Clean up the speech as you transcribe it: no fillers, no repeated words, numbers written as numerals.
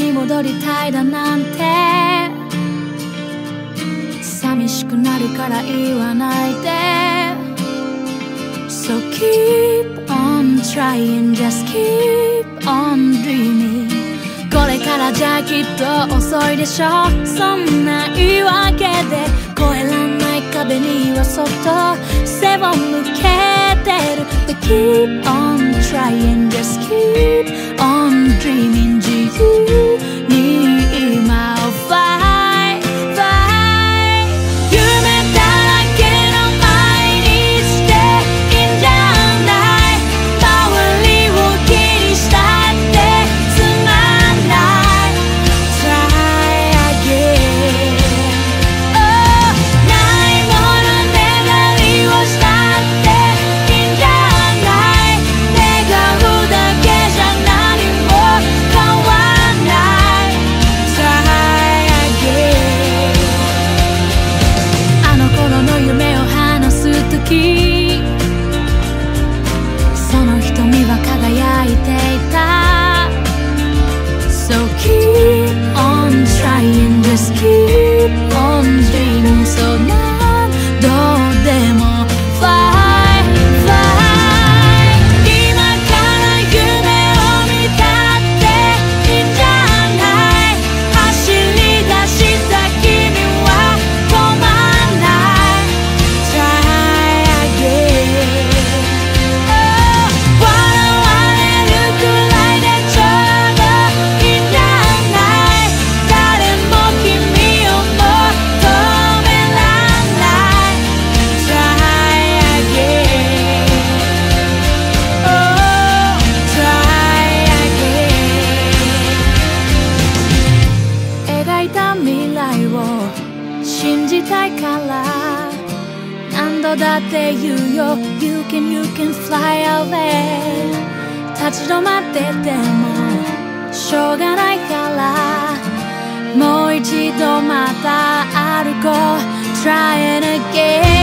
に戻りたいだなんて寂しくなるから言わないで So keep on trying, just keep on dreaming これからじゃきっと遅いでしょそんな言い訳で越えらんない壁にはそっと背を向けてる But keep on trying, just keep on dreaming 自由に今を fight, fight 夢だらけの毎日でいいんじゃない周りを気にしたってつまんない Try again、oh、ないもの願いをしたっていいんじゃない願うだけじゃ何も変わんない Try again あの頃の夢を話す時その瞳は輝いていた So keep on trying, just keep on dreaming そう何度でも Fight, fight 今から夢を見たっていいんじゃない走り出した君は止まんない Try again、oh、笑われるくらいでちょうどいいんじゃない誰も君を求めらんない Try again、oh、Try again 描いた未来を信じたいから何度だって言うよ You can fly away 立ち止まっててもしょうがないからもう一度また歩こう Try it again